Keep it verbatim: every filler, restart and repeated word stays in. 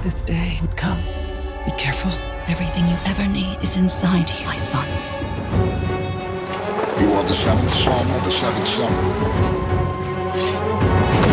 this day would come. Be careful. Everything you ever need is inside you, my son. You are the seventh son of the seventh son.